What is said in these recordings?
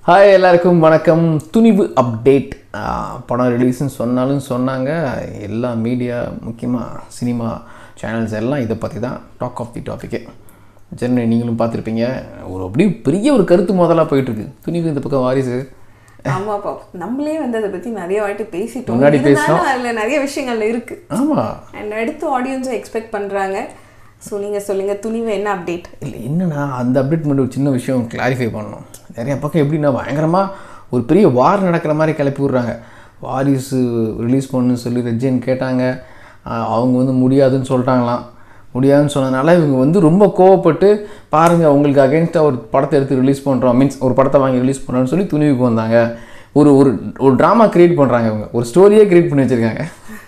Hi எல்லாருக்கும் வணக்கம். Thunivu update. படம் ரிலீஸ்ன்னு சொன்னாங்க. எல்லா மீடியா, முக்கியமாக சினிமா சேனல்ஸ் எல்லாம் இதை பற்றி தான் டாக் ஆஃப் தி டாப்பிக்கே. ஜெர்னி நீங்களும் பார்த்துருப்பீங்க. அப்படியே பெரிய ஒரு கருத்து முதலாக போயிட்டுருக்கு. துணிவு இந்த பக்கம் வாரிசு. ஆமாப்பா, நம்மளே வந்து அதை பற்றி நிறைய வாட்டி பேசிட்டோம். முன்னாடி பேசினோம். அதில் நிறைய விஷயங்கள் இருக்குது. ஆமாம், அண்ட் அடுத்து ஆடியன்ஸை எக்ஸ்பெக்ட் பண்ணுறாங்க. ஸோ நீங்கள் சொல்லுங்கள், துணிவு என்ன அப்டேட்? இல்லை, என்னென்னா அந்த அப்டேட் மட்டும் ஒரு சின்ன விஷயம் கிளாரிஃபை பண்ணணும். நிறைய பக்கம் எப்படின்னா பயங்கரமாக ஒரு பெரிய வார் நடக்கிற மாதிரி கிளப்பி விட்றாங்க. வாரிசு ரிலீஸ் பண்ணுன்னு சொல்லி ரெஜின் கேட்டாங்க. அவங்க வந்து முடியாதுன்னு சொல்லிட்டாங்களாம். முடியாதுன்னு சொன்னதுனால இவங்க வந்து ரொம்ப கோவப்பட்டு, பாருங்கள் உங்களுக்கு அகேன்ஸ்டாக ஒரு படத்தை எடுத்து ரிலீஸ் பண்ணுறோம், மீன்ஸ் ஒரு படத்தை வாங்கி ரிலீஸ் பண்ணுறோன்னு சொல்லி துணிவுக்கு வந்தாங்க. ஒரு ஒரு ஒரு ட்ராமா க்ரியேட் பண்ணுறாங்க. இவங்க ஒரு ஸ்டோரியே க்ரியேட் பண்ணி வச்சுருக்காங்க.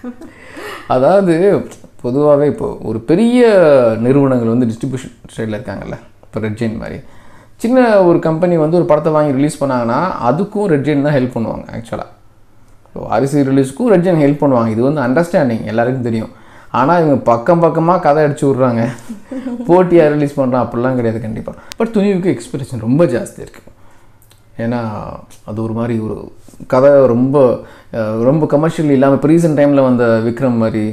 அதாவது பொதுவாகவே இப்போது ஒரு பெரிய நிறுவனங்கள் வந்து டிஸ்ட்ரிபியூஷன் சைடில் இருக்காங்கல்ல, இப்போ ரெட்ஜெயின் மாதிரி சின்ன ஒரு கம்பெனி வந்து ஒரு படத்தை வாங்கி ரிலீஸ் பண்ணாங்கன்னா அதுக்கும் ரெட்ஜெயின் தான் ஹெல்ப் பண்ணுவாங்க. ஆக்சுவலாக ஸோ அரிசி ரிலீஸ்க்கும் ரெட்ஜெயின் ஹெல்ப் பண்ணுவாங்க. இது வந்து அண்டர்ஸ்டாண்டிங், எல்லாருக்கும் தெரியும். ஆனால் இவங்க பக்கமாக கதை அடிச்சு விட்றாங்க, போட்டியாக ரிலீஸ் பண்ணுறான், அப்படிலாம் கிடையாது கண்டிப்பாக. பட் துணிவுக்கு எக்ஸ்பெக்டேஷன் ரொம்ப ஜாஸ்தி இருக்குது. ஏன்னா அது ஒரு மாதிரி ஒரு கதை ரொம்ப கமர்ஷியல் இல்லாமல், இப்போ ரீசெண்ட் டைமில் வந்த விக்ரம் மாதிரி,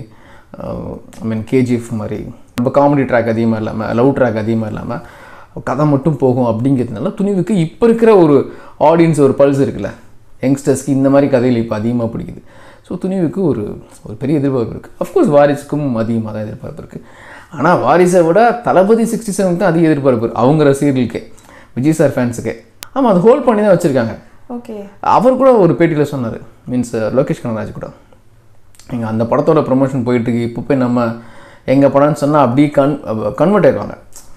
கேஜிஎஃப் மாதிரி ரொம்ப காமெடி ட்ராக் அதிகமாக இல்லாமல், லவ் ட்ராக் அதிகமாக இல்லாமல் கதை மட்டும் போகும். அப்படிங்கிறதுனால துணிவுக்கு இப்போ இருக்கிற ஒரு ஆடியன்ஸ், ஒரு பல்ஸ் இருக்குல்ல, யங்ஸ்டர்ஸ்க்கு இந்த மாதிரி கதைகள் இப்போ அதிகமாக பிடிக்குது. ஸோ துணிவுக்கு ஒரு பெரிய எதிர்பார்ப்பு இருக்குது. அஃப்கோர்ஸ் வாரிசுக்கும் அதிகமாக தான் எதிர்பார்ப்பு இருக்குது. ஆனால் வாரிசை விட தளபதி 67 தான் அதிக எதிர்பார்ப்பு அவங்க ரசிகர்களுக்கே, விஜய் சார் ஃபேன்ஸுக்கே. ஆமாம், அது ஹோல்ட் பண்ணி தான் வச்சுருக்காங்க. ஓகே, அவர் கூட ஒரு பேட்டியில் சொன்னார், மீன்ஸ் லோகேஷ் கனகராஜ் கூட, நீங்கள் அந்த படத்தோட ப்ரொமோஷன் போயிட்டுருக்கு, இப்போ போய் நம்ம எங்கள் படம்னு சொன்னால் அப்படியே கன்வெர்ட் ஆகிடுவாங்க.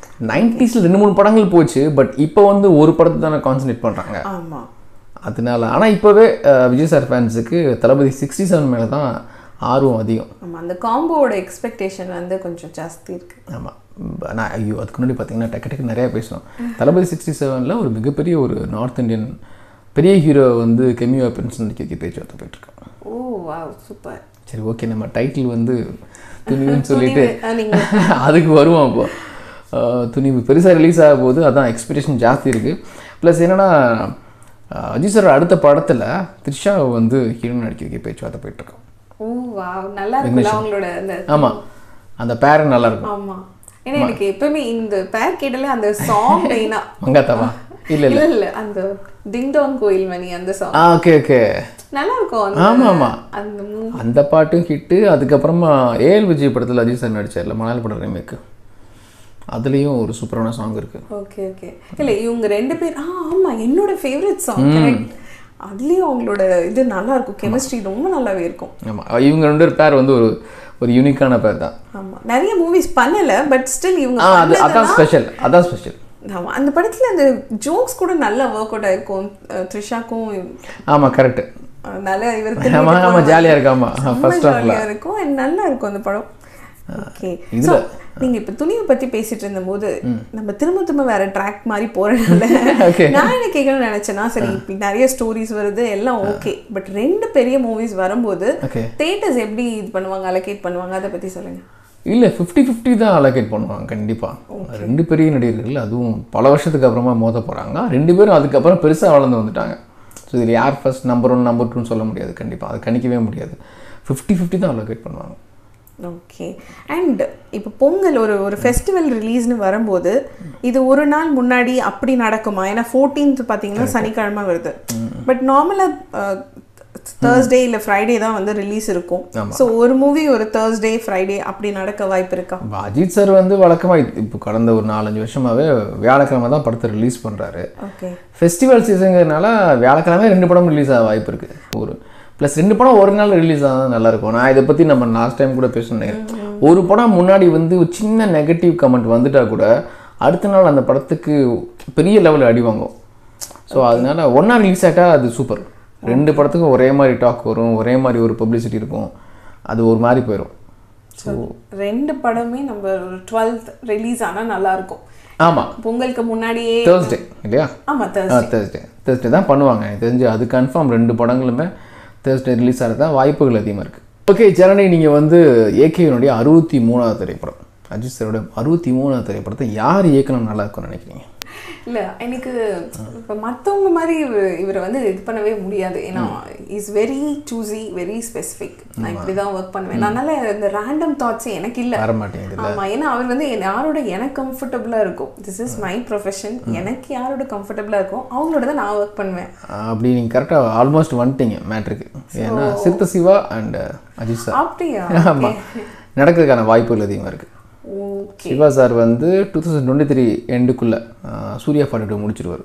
90s 2-3 படங்கள் போச்சு, பட் இப்போ வந்து ஒரு படத்தை தானே கான்சன்ட்ரேட் பண்ணுறாங்க. ஆமாம், அதனால. ஆனால் இப்போவே விஜய் சார் ஃபேன்ஸுக்கு தளபதி 67 மேலே தான் ஆர்வம் அதிகம். ஆமாம், அந்த காம்போவோட எக்ஸ்பெக்டேஷன் வந்து கொஞ்சம் ஜாஸ்தி இருக்குது. ஆமாம், நான் அதுக்கு முன்னாடி பார்த்தீங்கன்னா டக்கு நிறையா பேசணும். தளபதி 67 ஒரு மிகப்பெரிய ஒரு நார்த் இந்தியன் பெரிய ஹீரோ வந்து கெமியோ அப்பியரன்ஸ் நடிக்க பேச்சுவார்த்தை போயிட்டுருக்கோம். Oh wow, super. சரி, ஓகே, நம்ம டைட்டில் வந்து துணிவுன்னு சொல்லிட்டு அதுக்கு வருவோம். அப்போ துணிவு பெருசாக ரிலீஸ் ஆக போது, அதான் எக்ஸ்பெக்டேஷன் ஜாஸ்தி இருக்குது. ப்ளஸ் என்னென்னா, அஜித் சார் அடுத்த படத்தில் த்ரிஷா வந்து ஹீரோயின் நடிக்க வைக்க பேச்சுவார்த்தை போயிட்டுருக்கோம். ஓ வாவ், நல்லா இருக்குல்ல அவங்களோட அந்த. ஆமாம், அந்த பேர் நல்லா இருக்கும். ஆமாம், ஏன்னா எனக்கு எப்பவுமே இந்த பேர் கேட்டாலே அந்த சாங் மெயினா மங்காத்தாவா இல்ல அந்த டிங்டாங் கோயில் மணி அந்த சாங். ஓகே நல்லா இருக்கும். ஆமாம், அந்த பாட்டும் ஹிட்டு. அதுக்கப்புறமா ஏஎல் விஜய் படத்தில் அஜித் சார் நடிச்சார்ல, மலையாள படம் ரீமேக்கு, அதுலேயும் ஒரு சூப்பரான சாங் இருக்குது. ஓகே இல்லை, இவங்க 2 பேர் ஆமாம், என்னோட ஃபேவரட் சாங். அதுலேயும் அவங்களோட இது நல்லா இருக்கும், கெமிஸ்ட்ரி ரொம்ப நல்லாவே இருக்கும். ஆமாம், இவங்க 2 பேர் வந்து ஒரு யூனிக்கான பேர் தான். ஆமாம், நிறைய மூவிஸ் பண்ணலை, பட் ஸ்டில் இவங்க அதான் ஸ்பெஷல். ஆமாம், அந்த படத்தில் அந்த ஜோக்ஸ் கூட நல்லா ஒர்க் அவுட் ஆயிருக்கும் த்ரிஷாக்கும். ஆமாம், கரெக்ட். நல்லா இவருக்கு ஜாலியாக இருக்காமா, ஜாலியாக இருக்கும், நல்லா இருக்கும் அந்த படம். ஓகே, நீங்க இப்ப துணிவை பத்தி பேசிட்டு இருந்த போது நம்ம திரும்ப வேற ட்ராக் மாதிரி போறதுனால நான் என்ன கேட்கணும்னு நினைச்சேன்னா, சரி இப்ப நிறைய ஸ்டோரிஸ் வருது எல்லாம் ஓகே, பட் 2 பெரிய மூவிஸ் வரும்போது தியேட்டர்ஸ் எப்படி இது பண்ணுவாங்க, அலோகேட் பண்ணுவாங்க, அதை பத்தி சொல்லுங்க. இல்லை, 50-50 தான் அலோகேட் பண்ணுவாங்க கண்டிப்பாக. 2 பெரிய நடிகர்கள், அதுவும் பல வருஷத்துக்கு அப்புறமா மோத போகிறாங்க. 2 பேரும் அதுக்கப்புறம் பெருசாக வளர்ந்து வந்துட்டாங்க. ஸோ இதில் யார் ஃபர்ஸ்ட், நம்பர் 1 நம்பர் 2ன்னு சொல்ல முடியாது கண்டிப்பாக, அது கணிக்கவே முடியாது. 50-50 தான் அலோகேட் பண்ணுவாங்க. ஓகே, அண்ட் இப்போ பொங்கல் ஒரு ஃபெஸ்டிவல் ரிலீஸ்னு வரும்போது இது ஒரு நாள் முன்னாடி அப்படி நடக்குமா? ஏன்னா 14th பார்த்தீங்கன்னா சனிக்கிழமை வருது, பட் நார்மலாக தேர்ஸ்டே இல்லை ஃப்ரைடே தான் வந்து ரிலீஸ் இருக்கும். ஸோ ஒரு மூவி ஒரு தேர்ஸ்டே ஃப்ரைடே அப்படி நடக்க வாய்ப்பு இருக்கா? அஜித் சார் வந்து வழக்கமாக இப்போ கடந்த ஒரு 4-5 வருஷமாகவே வியாழக்கிழமை தான் படத்தை ரிலீஸ் பண்ணுறாரு. ஓகே, ஃபெஸ்டிவல் சீசனுங்கிறதுனால வியாழக்கிழமை 2 படம் ரிலீஸ் ஆக வாய்ப்பு இருக்குது. ப்ளஸ் 2 படம் ஒரு நாள் ரிலீஸ் ஆகுது, நல்லாயிருக்கும். நான் இதை பற்றி நம்ம லாஸ்ட் டைம் கூட பேசினேன். ஒரு படம் முன்னாடி வந்து ஒரு சின்ன நெகட்டிவ் கமெண்ட் வந்துட்டால் கூட அடுத்த நாள் அந்த படத்துக்கு பெரிய லெவலில் அடி வாங்கும். ஸோ அதனால ஒன்றா ரிலீஸ் ஆகிட்டா அது சூப்பர். 2 படத்துக்கும் ஒரே மாதிரி டாக் வரும், ஒரே மாதிரி ஒரு பப்ளிசிட்டி இருக்கும், அது ஒரு மாதிரி போயிடும். ஸோ 2 படமே நம்ம ஒரு 12th ரிலீஸ் ஆனால் நல்லாயிருக்கும். ஆமாம், பொங்கலுக்கு முன்னாடியே தேர்ஸ்டே இல்லையா? ஆமாம், தேர்ஸ்டே தான் பண்ணுவாங்க எனக்கு தெரிஞ்சு. அது கன்ஃபார்ம் 2 படங்களுமே தேர்ஸ்டே ரிலீஸ் ஆகிறது தான் வாய்ப்புகள் அதிகமாக இருக்குது. ஓகே ஜனனி, நீங்கள் வந்து ஏகேனுடைய 63வது திரைப்படம், அஜித் சாரோட 63வது திரைப்படத்தை யார் இயக்கணும் நல்லா இருக்கும்னு நினைக்கிறீங்க? இல்லை எனக்கு இப்போ மற்றவங்க மாதிரி இவரை வந்து இது பண்ணவே முடியாது. ஏன்னா is very choosy, very specific. நான் இப்படி தான் ஒர்க் பண்ணுவேன். அதனால இந்த ரேண்டம் தாட்ஸே எனக்கு இல்லை. ஆமாம், ஏன்னா அவர் வந்து யாரோட எனக்கு கம்ஃபர்டபுளாக இருக்கும். This is my profession. எனக்கு யாரோட கம்ஃபர்டபுளாக இருக்கும் அவங்களோட தான் நான் ஒர்க் பண்ணுவேன். அப்படி நீங்கள் கரெக்டாக ஆல்மோஸ்ட் வந்துட்டீங்க மேட்ருக்கு. ஏன்னா சிறுத்தை சிவா அண்ட் அஜித் சார் அப்படியா? ஆமாம், நடக்கிறதுக்கான வாய்ப்புகள் அதிகமாக இருக்குது. சிவா சார் வந்து 2023 எண்டுக்குள்ளே சூர்யா 42 முடிச்சிருவார்.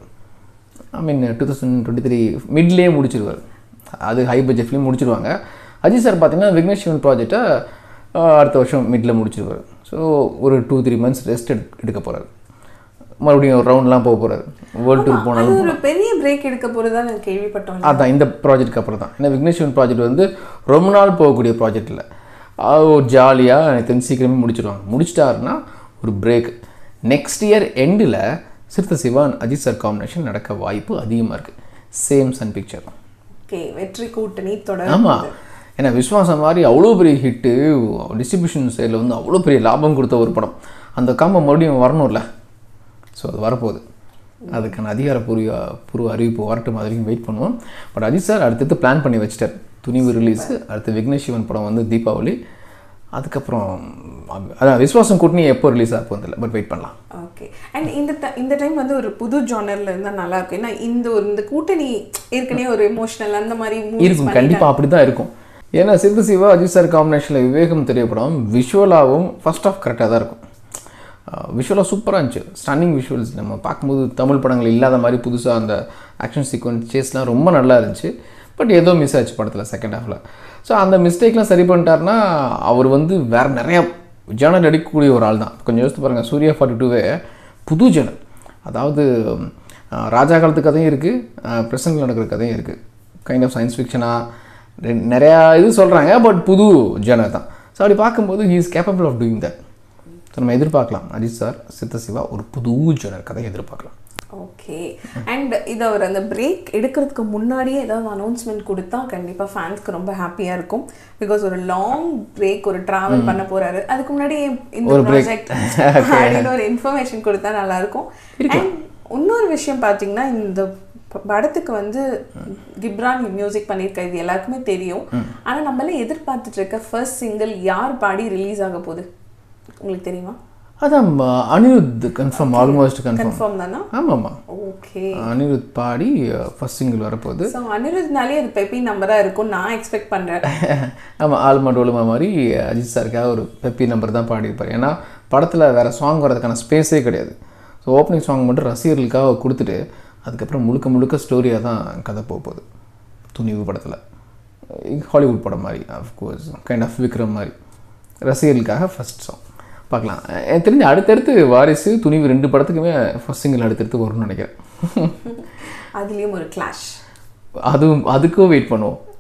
ஐ மீன் 2023 மிட்லேயே முடிச்சிருவார். அது ஹை பட்ஜெட் ஃபிலிம் முடிச்சிருவாங்க. அஜித் சார் பார்த்தீங்கன்னா விக்னேஷ் சிவன் ப்ராஜெக்டை அடுத்த வருஷம் மிடில் முடிச்சிருவார். ஸோ ஒரு 2-3 மந்த்ஸ் ரெஸ்ட் எடுக்க போகிறார். மறுபடியும் ஒரு ரவுண்ட்லாம் போக போகிறாரு. வேர்ல்டு டூர் போனாலும் ஒரு பெரிய பிரேக் எடுக்க போகிறதா நான் கேள்விப்பட்டோம். அதான் இந்த ப்ராஜெக்ட்டுக்கு அப்புறம் தான். ஏன்னா விக்னேஷ் சிவன் ப்ராஜெக்ட் வந்து ரொம்ப நாள் போகக்கூடிய ப்ராஜெக்ட் இல்லை. ஒரு ஜாலியாக எனக்கு தெரிஞ்சு சீக்கிரமே முடிச்சிடுவாங்க. முடிச்சிட்டாருன்னா ஒரு பிரேக். நெக்ஸ்ட் இயர் எண்டில் சிறுத்தை சிவா அஜித் சார் காம்பினேஷன் நடக்க வாய்ப்பு அதிகமாக இருக்குது. Same Sun picture. ஓகே, வெற்றி கூட்டணி தொடர். ஆமாம், ஏன்னா விஸ்வாசம் மாதிரி அவ்வளோ பெரிய ஹிட்டு, டிஸ்ட்ரிபியூஷன் சைடில் வந்து அவ்வளோ பெரிய லாபம் கொடுத்த ஒரு படம். அந்த காம்போ மறுபடியும் வரணும்ல. ஸோ அது வரப்போகுது. அதுக்கான அதிகாரப்பூர்வ அறிவிப்பு வரட்டும், அது வரைக்கும் வெயிட் பண்ணுவோம். பட் அஜித் சார் அடுத்தடுத்து பிளான் பண்ணி வச்சுட்டார். துணிவு ரிலீஸு, அடுத்து விக்னேஷ் சிவன் படம் வந்து தீபாவளி, அதுக்கப்புறம் அதான் விஸ்வாசம் கூட்டணி எப்போ ரிலீஸ் ஆக போதில்லை. பட் வெயிட் பண்ணலாம். ஓகே. அண்ட் இந்த டைம் வந்து ஒரு புது ஜானரில் இருந்தால் நல்லாயிருக்கும். ஏன்னா இந்த கூட்டணி ஏற்கனவே ஒரு எமோஷனல் அந்த மாதிரி இருக்கும். கண்டிப்பாக அப்படி தான் இருக்கும். ஏன்னா சிறுத்தை சிவா அஜித் சார் காம்பினேஷனில் விவேகம் தெரியப்படும். விஷுவலாகவும் ஃபர்ஸ்ட் ஆஃப் கரெக்டாக தான் இருக்கும். விஷுவலாக சூப்பராக இருந்துச்சு. Stunning visuals. நம்ம பார்க்கும்போது தமிழ் படங்கள் இல்லாத மாதிரி புதுசாக அந்த ஆக்ஷன் சீக்வன்சஸ்லாம் ரொம்ப நல்லா இருந்துச்சு. பட் ஏதோ மிஸ் ஆச்சு படத்தில் செகண்ட் ஹாஃபில். ஸோ அந்த மிஸ்டேக்லாம் சரி பண்ணிட்டாருன்னா அவர் வந்து வேறு நிறையா ஜேர்னல் எடுக்கக்கூடிய ஒரு ஆள் தான். கொஞ்சம் யோசித்து பாருங்கள், சூர்யா 42வே புது ஜேர்னல். அதாவது ராஜா காலத்து கதையும் இருக்குது, ப்ரெசென்ட்டில் நடக்கிற கதையும் இருக்குது. கைண்ட் ஆஃப் சயின்ஸ் ஃபிக்ஷனாக நிறையா இது சொல்கிறாங்க. பட் புது ஜேர்னல் தான். ஸோ அப்படி பார்க்கும்போது he is capable of doing that. So நம்ம எதிர்பார்க்கலாம் அஜித் சார் சிறுத்தை சிவா ஒரு புது ஜேர்னல் கதையை எதிர்பார்க்கலாம். ஓகே. அண்ட் இதை அவர் அந்த பிரேக் எடுக்கிறதுக்கு முன்னாடியே ஏதாவது அனௌன்ஸ்மெண்ட் கொடுத்தா கண்டிப்பாக ஃபேன்ஸ்க்கு ரொம்ப ஹாப்பியாக இருக்கும். பிகாஸ் ஒரு லாங் பிரேக், ஒரு ட்ராவல் பண்ண போகிறாரு. அதுக்கு முன்னாடி இந்த ப்ராஜெக்ட் அப்படின்னு ஒரு இன்ஃபர்மேஷன் கொடுத்தா நல்லாயிருக்கும். அண்ட் இன்னொரு விஷயம் பார்த்தீங்கன்னா, இந்த படத்துக்கு வந்து கிப்ரான் மியூசிக் பண்ணியிருக்க இது எல்லாருக்குமே தெரியும். ஆனால் நம்மளே எதிர்பார்த்துட்டு இருக்க ஃபர்ஸ்ட் சிங்கிள் யார் பாடி ரிலீஸ் ஆக போகுது உங்களுக்கு தெரியுமா? அதான் அனிருத் கன்ஃபார்ம், ஆல்மோஸ்ட் கன்ஃபார்ம் தானா? ஆமாம்மா. ஓகே, அனிருத் பாடி ஃபர்ஸ்ட் சிங்கிள் வரப்போகுது. ஸோ அனிருத்னாலே அது பெப்பி நம்பராக இருக்கும் நான் எக்ஸ்பெக்ட் பண்ணுறேன். ஆமாம், ஆல்மா டோலுமா மாதிரி அஜித் சாருக்காக ஒரு பெப்பி நம்பர் தான் பாடியிருப்பார். ஏன்னா படத்தில் வேறு சாங் வரதுக்கான ஸ்பேஸே கிடையாது. ஸோ ஓப்பனிங் சாங் மட்டும் ரசிகர்களுக்காக கொடுத்துட்டு அதுக்கப்புறம் முழுக்க ஸ்டோரியாக தான் கதை போகுது. துணிவு படத்தில் ஹாலிவுட் படம் மாதிரி, அஃப்கோர்ஸ் கைண்ட் ஆஃப் விக்ரம் மாதிரி ரசிகர்களுக்காக ஃபஸ்ட் சாங் பார்க்கலாம். எனக்கு தெரிஞ்சு அடுத்தடுத்து வாரிசு துணிவு 2 படத்துக்குமே ஃபர்ஸ்ட் சிங்கிள் அடுத்தடுத்து வரும்னு நினைக்கிறேன். அதுலேயும் ஒரு கிளாஷ், அதுக்கும் வெயிட் பண்ணுவோம்.